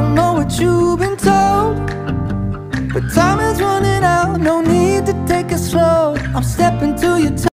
don't know what you've been told, but time is running out, no need to take it slow. I'm stepping to your